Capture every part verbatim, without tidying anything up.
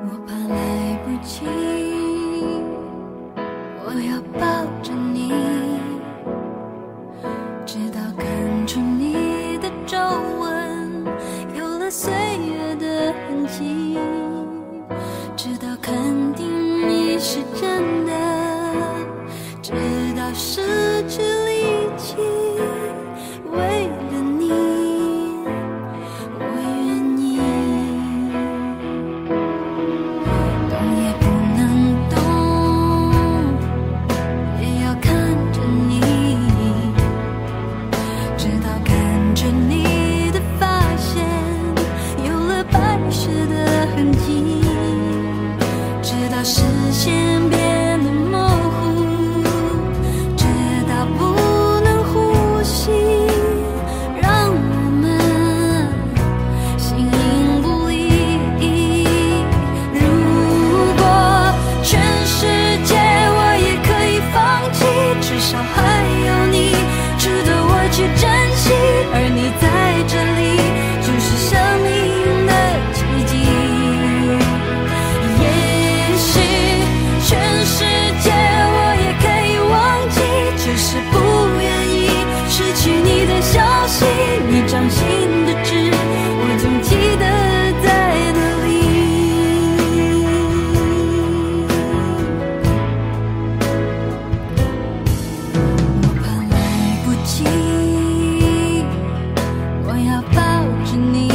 我怕来不及，我要抱着你，直到看出你的皱纹有了岁月的痕迹，直到肯定你是真的，直到失去力气，为了你我愿意，动也不能动，也要看着你，直到看着你的发线有了白雪的痕迹，直到视线变得模糊，直到不能呼吸，让我们形影不离。如果全世界我也可以放弃，至少还有你值得我去珍惜，而你在这里就是生命的奇迹。也许全世界我也可以忘记，只是不愿意失去你的消息，你掌心的痣我总记得在哪里。我怕来不及，我要抱着你，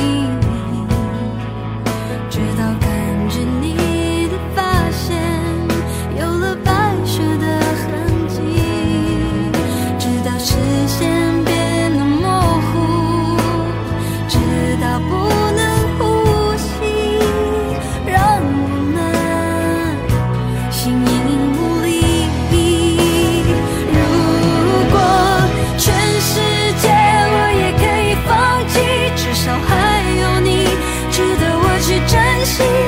直到看着你的发线有了白雪的痕迹，直到视线变得模糊，直到不能呼吸，让我们形影不离。如果全世界我也可以放弃，至少还有你值得我去珍惜，